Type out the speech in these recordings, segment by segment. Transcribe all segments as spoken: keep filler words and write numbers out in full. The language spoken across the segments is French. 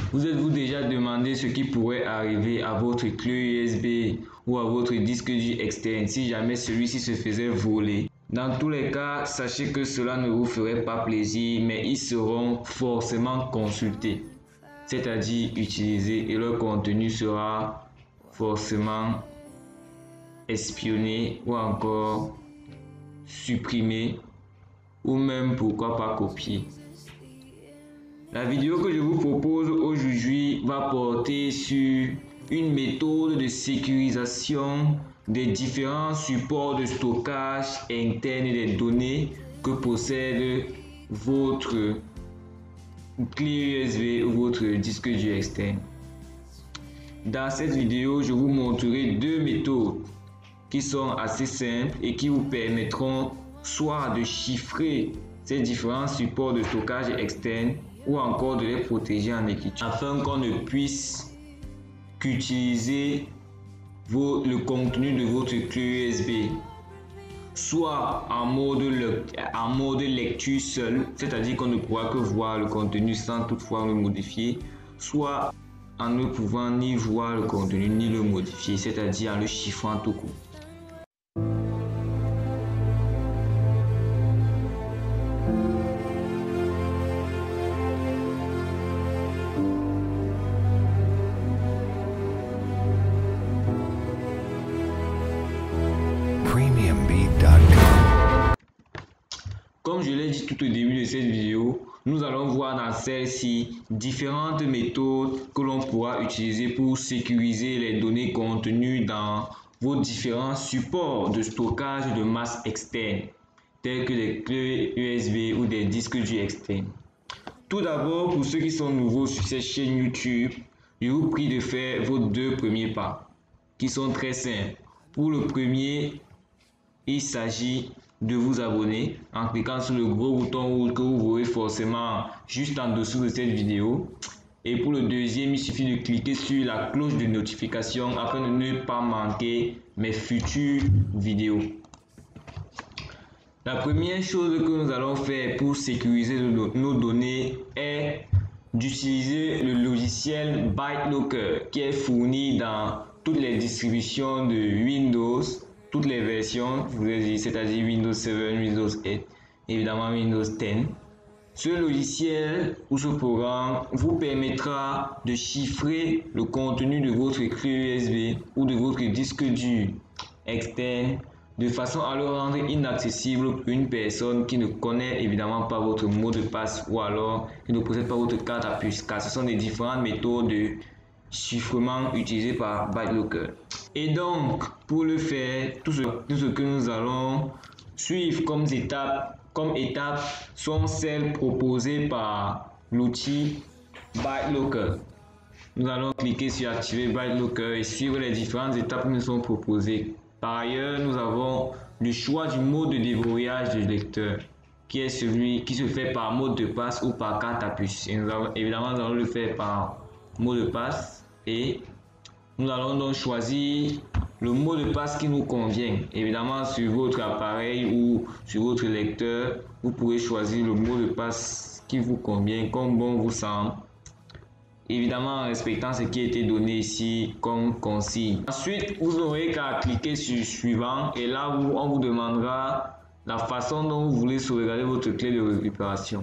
Vous êtes-vous déjà demandé ce qui pourrait arriver à votre clé U S B ou à votre disque dur externe si jamais celui-ci se faisait voler? Dans tous les cas, sachez que cela ne vous ferait pas plaisir, mais ils seront forcément consultés, c'est-à-dire utilisés, et leur contenu sera forcément espionné ou encore supprimé ou même pourquoi pas copié. La vidéo que je vous propose aujourd'hui va porter sur une méthode de sécurisation des différents supports de stockage interne des données que possède votre clé U S B ou votre disque dur externe. Dans cette vidéo, je vous montrerai deux méthodes qui sont assez simples et qui vous permettront soit de chiffrer ces différents supports de stockage externe ou encore de les protéger en écriture afin qu'on ne puisse qu'utiliser le contenu de votre clé U S B soit en mode, le, en mode lecture seul, c'est-à-dire qu'on ne pourra que voir le contenu sans toutefois le modifier, soit en ne pouvant ni voir le contenu ni le modifier, c'est-à-dire en le chiffrant tout court. Comme je l'ai dit tout au début de cette vidéo, nous allons voir dans celle-ci différentes méthodes que l'on pourra utiliser pour sécuriser les données contenues dans vos différents supports de stockage de masse externe, tels que des clés U S B ou des disques durs externes. Tout d'abord, pour ceux qui sont nouveaux sur cette chaîne YouTube, je vous prie de faire vos deux premiers pas, qui sont très simples. Pour le premier, il s'agit de vous abonner en cliquant sur le gros bouton rouge que vous voyez forcément juste en dessous de cette vidéo. Et pour le deuxième, il suffit de cliquer sur la cloche de notification afin de ne pas manquer mes futures vidéos. La première chose que nous allons faire pour sécuriser nos données est d'utiliser le logiciel ByteLocker qui est fourni dans toutes les distributions de Windows, toutes les versions, c'est-à-dire Windows sept, Windows huit, évidemment Windows dix. Ce logiciel ou ce programme vous permettra de chiffrer le contenu de votre clé U S B ou de votre disque dur externe de façon à le rendre inaccessible pour une personne qui ne connaît évidemment pas votre mot de passe ou alors qui ne possède pas votre carte à puce, car ce sont des différentes méthodes de chiffrement utilisées par ByteLocker. Et donc, pour le faire, tout ce, tout ce que nous allons suivre comme étapes, comme étapes sont celles proposées par l'outil ByteLocker. Nous allons cliquer sur activer ByteLocker et suivre les différentes étapes qui nous sont proposées. Par ailleurs, nous avons le choix du mode de déverrouillage du lecteur, qui est celui qui se fait par mot de passe ou par carte à puce. Et nous avons, évidemment, nous allons le faire par mot de passe et nous allons donc choisir le mot de passe qui nous convient. Évidemment, sur votre appareil ou sur votre lecteur, vous pouvez choisir le mot de passe qui vous convient, comme bon vous semble. Évidemment, en respectant ce qui a été donné ici comme consigne. Ensuite, vous n'aurez qu'à cliquer sur suivant et là, où on vous demandera la façon dont vous voulez sauvegarder votre clé de récupération.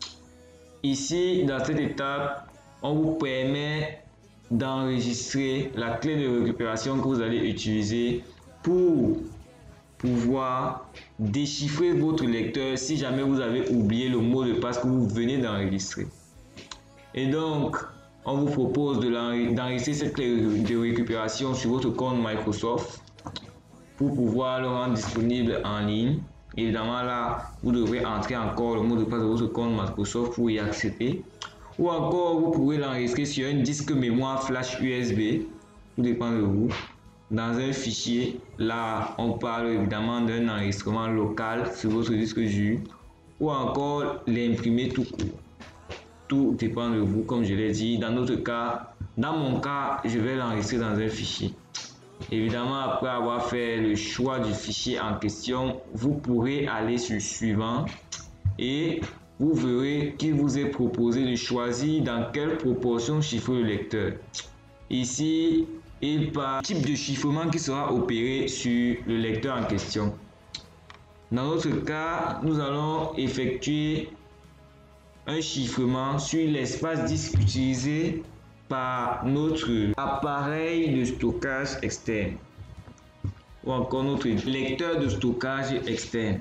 Ici, dans cette étape, on vous permet d'enregistrer la clé de récupération que vous allez utiliser pour pouvoir déchiffrer votre lecteur si jamais vous avez oublié le mot de passe que vous venez d'enregistrer. Et donc, on vous propose d'enregistrer cette clé de récupération sur votre compte Microsoft pour pouvoir le rendre disponible en ligne. Évidemment, là, vous devrez entrer encore le mot de passe de votre compte Microsoft pour y accéder. Ou encore, vous pourrez l'enregistrer sur un disque mémoire flash U S B, tout dépend de vous. Dans un fichier, là, on parle évidemment d'un enregistrement local sur votre disque dur, ou encore l'imprimer tout court. Tout dépend de vous, comme je l'ai dit. Dans notre cas, dans mon cas, je vais l'enregistrer dans un fichier. Évidemment, après avoir fait le choix du fichier en question, vous pourrez aller sur suivant et vous verrez qu'il vous est proposé de choisir dans quelle proportion chiffrer le lecteur. Ici, il parle du type de chiffrement qui sera opéré sur le lecteur en question. Dans notre cas, nous allons effectuer un chiffrement sur l'espace disque utilisé par notre appareil de stockage externe ou encore notre lecteur de stockage externe.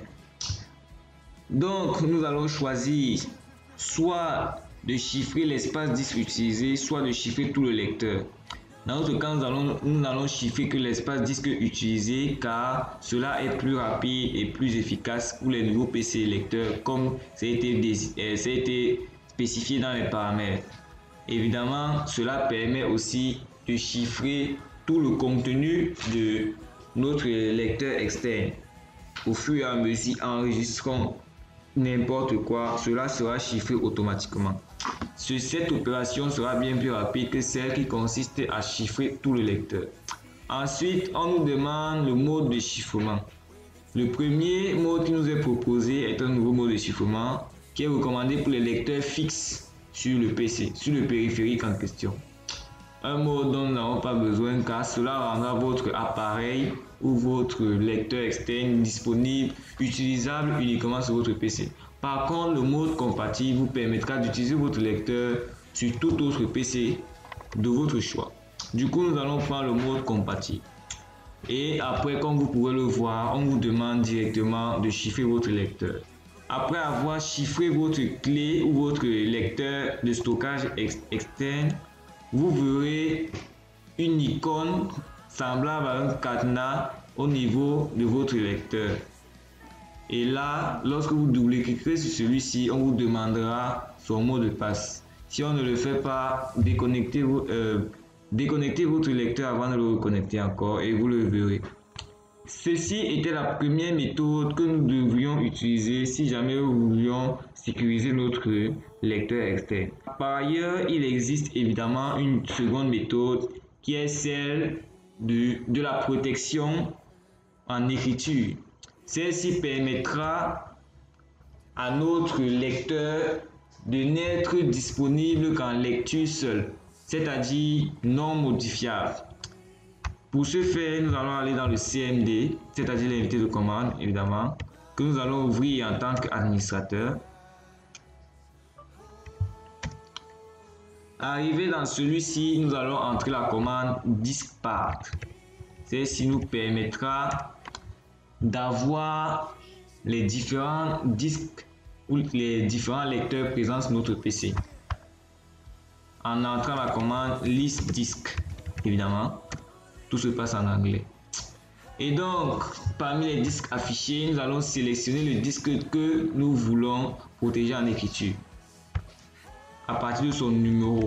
Donc, nous allons choisir soit de chiffrer l'espace disque utilisé, soit de chiffrer tout le lecteur. Dans notre cas, nous allons, nous allons chiffrer que l'espace disque utilisé car cela est plus rapide et plus efficace pour les nouveaux P C lecteurs comme ça a été, euh, ça a été spécifié dans les paramètres. Évidemment, cela permet aussi de chiffrer tout le contenu de notre lecteur externe. Au fur et à mesure, enregistrant n'importe quoi, cela sera chiffré automatiquement. Cette opération sera bien plus rapide que celle qui consiste à chiffrer tout le lecteur. Ensuite, on nous demande le mode de chiffrement. Le premier mode qui nous est proposé est un nouveau mode de chiffrement qui est recommandé pour les lecteurs fixes sur le P C, sur le périphérique en question. Un mode dont nous n'avons pas besoin car cela rendra votre appareil ou votre lecteur externe disponible, utilisable uniquement sur votre P C. Par contre, le mode compatible vous permettra d'utiliser votre lecteur sur tout autre P C de votre choix. Du coup, nous allons prendre le mode compatible. Et après, comme vous pouvez le voir, on vous demande directement de chiffrer votre lecteur. Après avoir chiffré votre clé ou votre lecteur de stockage ex externe, vous verrez une icône semblable à un cadenas au niveau de votre lecteur. Et là, lorsque vous double-cliquerez sur celui-ci, on vous demandera son mot de passe. Si on ne le fait pas, déconnectez, euh, déconnectez votre lecteur avant de le reconnecter encore et vous le verrez. Ceci était la première méthode que nous devrions utiliser si jamais nous voulions sécuriser notre lecteur externe. Par ailleurs, il existe évidemment une seconde méthode qui est celle de, de la protection en écriture. Celle-ci permettra à notre lecteur de n'être disponible qu'en lecture seule, c'est-à-dire non modifiable. Pour ce faire, nous allons aller dans le C M D, c'est-à-dire l'invité de commande, évidemment, que nous allons ouvrir en tant qu'administrateur. Arrivé dans celui-ci, nous allons entrer la commande diskpart. Celle-ci nous permettra d'avoir les différents disques ou les différents lecteurs présents sur notre P C. En entrant la commande list disk, évidemment, tout se passe en anglais. Et donc, parmi les disques affichés, nous allons sélectionner le disque que nous voulons protéger en écriture à partir de son numéro.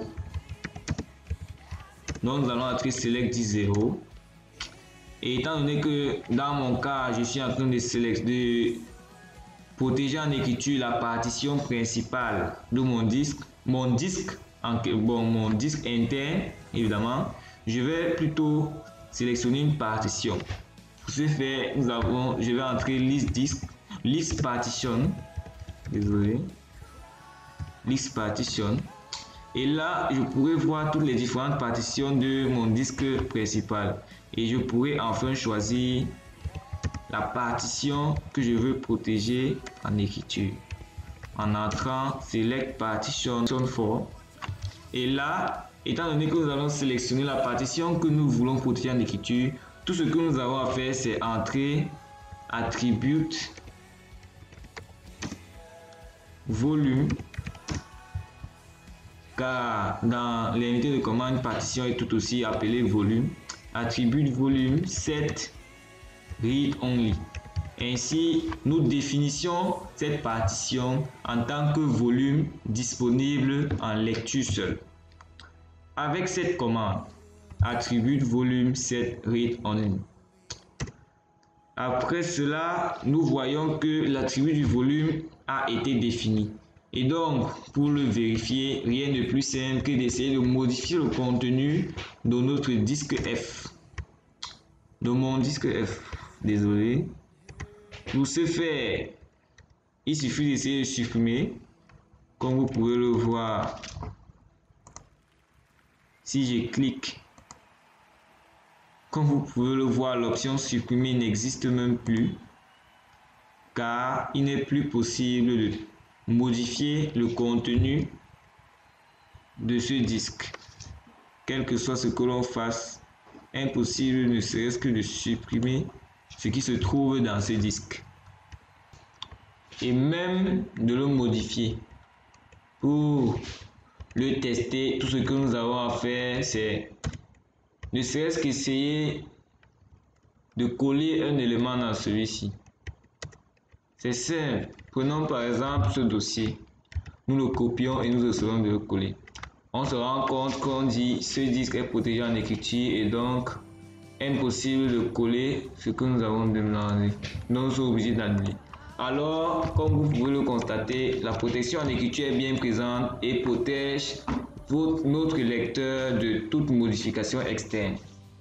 Donc, nous allons entrer select dix zéro. Et étant donné que dans mon cas, je suis en train de sélectionner, de protéger en écriture la partition principale de mon disque, mon disque, en, bon, mon disque interne, évidemment, je vais plutôt sélectionner une partition. Pour ce faire, nous avons, je vais entrer list disque, list partition, désolé, list partition. Et là, je pourrais voir toutes les différentes partitions de mon disque principal. Et je pourrais enfin choisir la partition que je veux protéger en écriture. En entrant Select Partition for. Et là, étant donné que nous allons sélectionner la partition que nous voulons protéger en écriture, tout ce que nous avons à faire, c'est entrer Attribute, Volume, car dans l'unité de commande, partition est tout aussi appelée volume. Attribute volume set read only. Ainsi, nous définissons cette partition en tant que volume disponible en lecture seule. Avec cette commande, attribute volume set read only. Après cela, nous voyons que l'attribut du volume a été défini. Et donc, pour le vérifier, rien de plus simple que d'essayer de modifier le contenu de notre disque F. De mon disque F. Désolé. Pour ce faire, il suffit d'essayer de supprimer comme vous pouvez le voir, si je clique, comme vous pouvez le voir, l'option supprimer n'existe même plus, car il n'est plus possible de modifier le contenu de ce disque. Quel que soit ce que l'on fasse, impossible ne serait-ce que de supprimer ce qui se trouve dans ce disque. Et même de le modifier. Pour le tester, tout ce que nous avons à faire, c'est ne serait-ce qu'essayer de coller un élément dans celui-ci. C'est simple. Prenons par exemple ce dossier. Nous le copions et nous essayons de le coller. On se rend compte qu'on dit ce disque est protégé en écriture et donc impossible de coller ce que nous avons demandé. Donc nous sommes obligés d'annuler. Alors, comme vous pouvez le constater, la protection en écriture est bien présente et protège votre, notre lecteur de toute modification externe.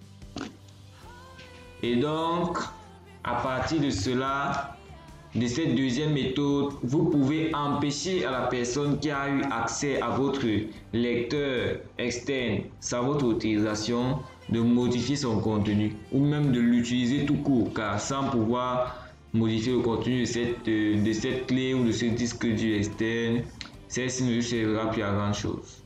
Et donc, à partir de cela, de cette deuxième méthode, vous pouvez empêcher à la personne qui a eu accès à votre lecteur externe sans votre autorisation de modifier son contenu ou même de l'utiliser tout court, car sans pouvoir modifier le contenu de cette, de cette clé ou de ce disque dur externe, celle-ci ne servira plus à grand chose.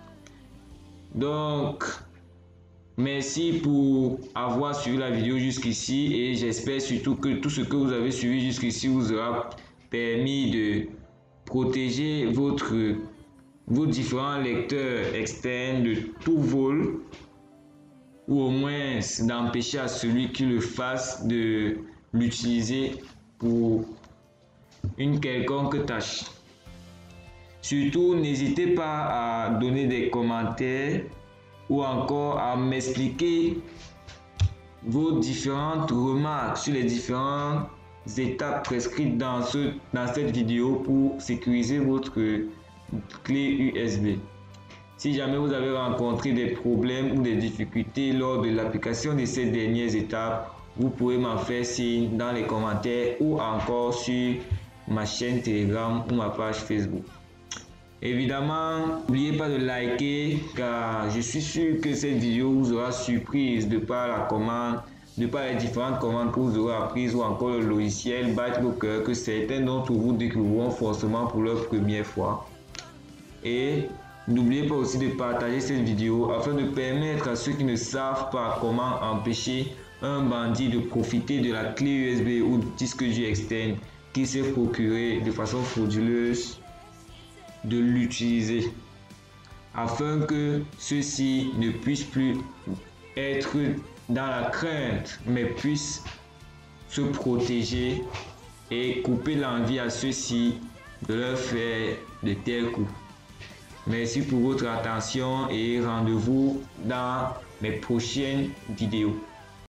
Donc, merci pour avoir suivi la vidéo jusqu'ici et j'espère surtout que tout ce que vous avez suivi jusqu'ici vous aura permis de protéger votre, vos différents lecteurs externes de tout vol ou au moins d'empêcher à celui qui le fasse de l'utiliser pour une quelconque tâche. Surtout, n'hésitez pas à donner des commentaires ou encore à m'expliquer vos différentes remarques sur les différentes étapes prescrites dans, ce, dans cette vidéo pour sécuriser votre clé U S B. Si jamais vous avez rencontré des problèmes ou des difficultés lors de l'application de ces dernières étapes, vous pouvez m'en faire signe dans les commentaires ou encore sur ma chaîne Telegram ou ma page Facebook. Évidemment, n'oubliez pas de liker car je suis sûr que cette vidéo vous aura surprise de par la commande, de par les différentes commandes que vous aurez apprises ou encore le logiciel ByteLocker que certains d'entre vous découvriront forcément pour leur première fois. Et n'oubliez pas aussi de partager cette vidéo afin de permettre à ceux qui ne savent pas comment empêcher un bandit de profiter de la clé U S B ou disque dur externe qui s'est procuré de façon frauduleuse de l'utiliser afin que ceux-ci ne puissent plus être dans la crainte mais puissent se protéger et couper l'envie à ceux-ci de leur faire de tels coups. Merci pour votre attention et rendez-vous dans mes prochaines vidéos.